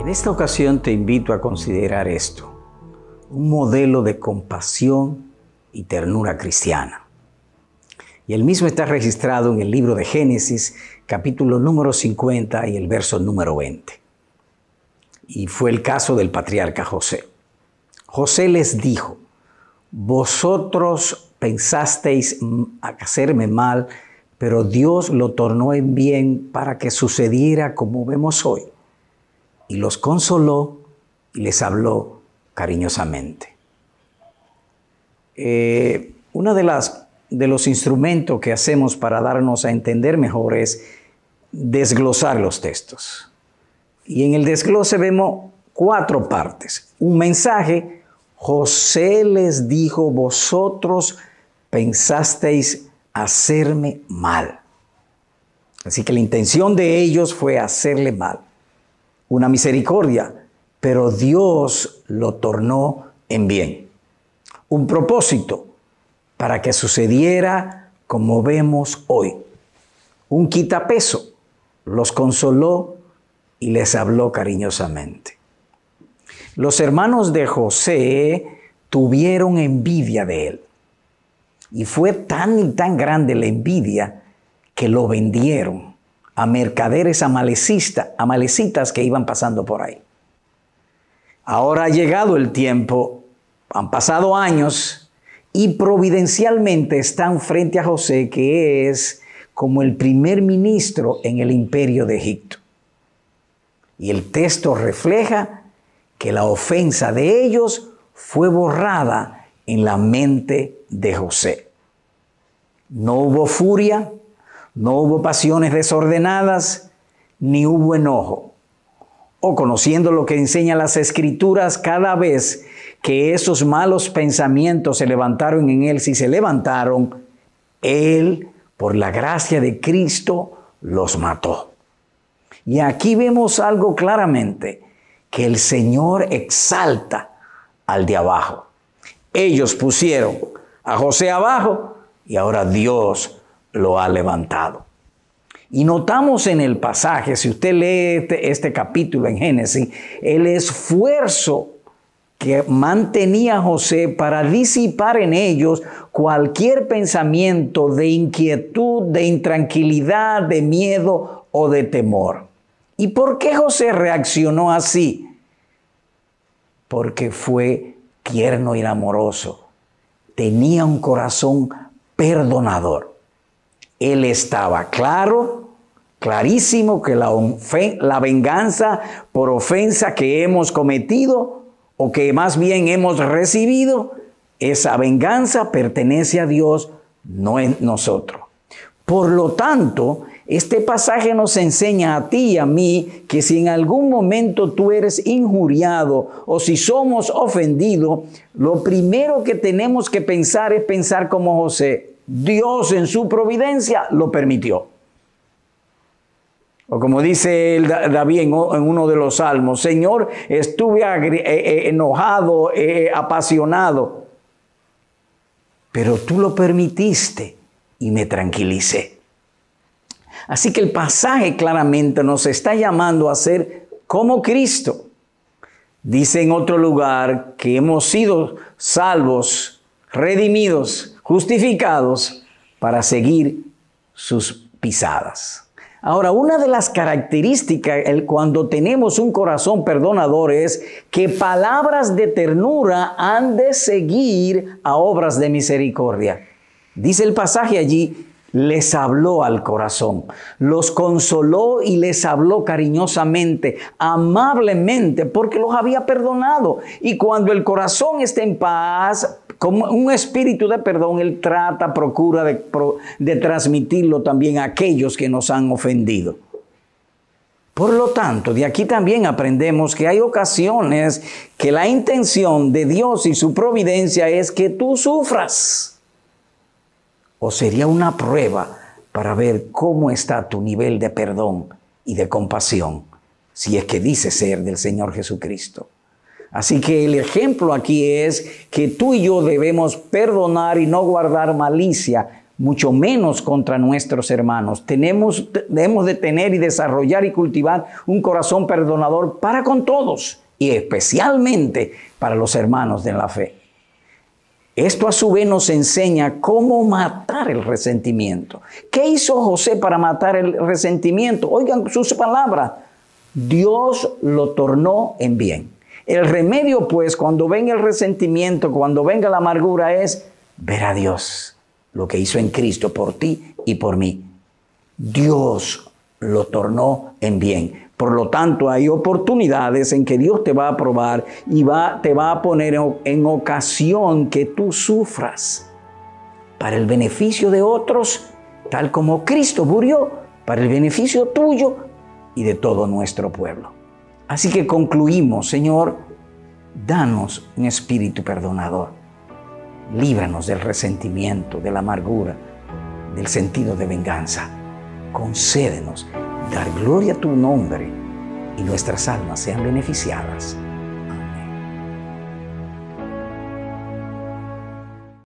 En esta ocasión te invito a considerar esto, un modelo de compasión y ternura cristiana. Y el mismo está registrado en el libro de Génesis, capítulo número 50 y el verso número 20. Y fue el caso del patriarca José. José les dijo: vosotros pensasteis hacerme mal, pero Dios lo tornó en bien para que sucediera como vemos hoy. Y los consoló y les habló cariñosamente. Uno de los instrumentos que hacemos para darnos a entender mejor es desglosar los textos. Y en el desglose vemos 4 partes. Un mensaje: José les dijo, vosotros pensasteis hacerme mal. Así que la intención de ellos fue hacerle mal. Una misericordia, pero Dios lo tornó en bien. Un propósito, para que sucediera como vemos hoy. Un quitapeso, los consoló y les habló cariñosamente. Los hermanos de José tuvieron envidia de él. Y fue tan y tan grande la envidia que lo vendieron a mercaderes amalecitas que iban pasando por ahí. Ahora ha llegado el tiempo, han pasado años y providencialmente están frente a José, que es como el primer ministro en el imperio de Egipto. Y el texto refleja que la ofensa de ellos fue borrada en la mente de José. No hubo furia, no hubo pasiones desordenadas, ni hubo enojo. O conociendo lo que enseñan las Escrituras, cada vez que esos malos pensamientos se levantaron en él, si se levantaron, él, por la gracia de Cristo, los mató. Y aquí vemos algo claramente, que el Señor exalta al de abajo. Ellos pusieron a José abajo y ahora Dios lo ha levantado. Y notamos en el pasaje, si usted lee este capítulo en Génesis, el esfuerzo que mantenía José para disipar en ellos cualquier pensamiento de inquietud, de intranquilidad, de miedo o de temor. ¿Y por qué José reaccionó así? Porque fue tierno y amoroso. Tenía un corazón perdonador. Él estaba clarísimo que la venganza por ofensa que hemos cometido, o que más bien hemos recibido, esa venganza pertenece a Dios, no a nosotros. Por lo tanto, este pasaje nos enseña a ti y a mí que si en algún momento tú eres injuriado o si somos ofendidos, lo primero que tenemos que pensar es pensar como José. Dios en su providencia lo permitió. O como dice David en uno de los salmos: Señor, estuve enojado, apasionado, pero tú lo permitiste y me tranquilicé. Así que el pasaje claramente nos está llamando a ser como Cristo. Dice en otro lugar que hemos sido salvos, redimidos, justificados para seguir sus pisadas. Ahora, una de las características cuando tenemos un corazón perdonador es que palabras de ternura han de seguir a obras de misericordia. Dice el pasaje allí: les habló al corazón, los consoló y les habló cariñosamente, amablemente, porque los había perdonado. Y cuando el corazón está en paz, como un espíritu de perdón, Él procura de transmitirlo también a aquellos que nos han ofendido. Por lo tanto, de aquí también aprendemos que hay ocasiones que la intención de Dios y su providencia es que tú sufras. O sería una prueba para ver cómo está tu nivel de perdón y de compasión, si es que dice ser del Señor Jesucristo. Así que el ejemplo aquí es que tú y yo debemos perdonar y no guardar malicia mucho menos contra nuestros hermanos. Debemos de tener y desarrollar y cultivar un corazón perdonador para con todos y especialmente para los hermanos de la fe. Esto a su vez nos enseña cómo matar el resentimiento. ¿Qué hizo José para matar el resentimiento? Oigan sus palabras. Dios lo tornó en bien. El remedio, pues, cuando venga el resentimiento, cuando venga la amargura, es ver a Dios, lo que hizo en Cristo por ti y por mí. Dios lo tornó en bien. Por lo tanto, hay oportunidades en que Dios te va a probar y te va a poner en ocasión que tú sufras para el beneficio de otros, tal como Cristo murió para el beneficio tuyo y de todo nuestro pueblo. Así que concluimos, Señor, danos un espíritu perdonador. Líbranos del resentimiento, de la amargura, del sentido de venganza. Concédenos dar gloria a tu nombre y nuestras almas sean beneficiadas.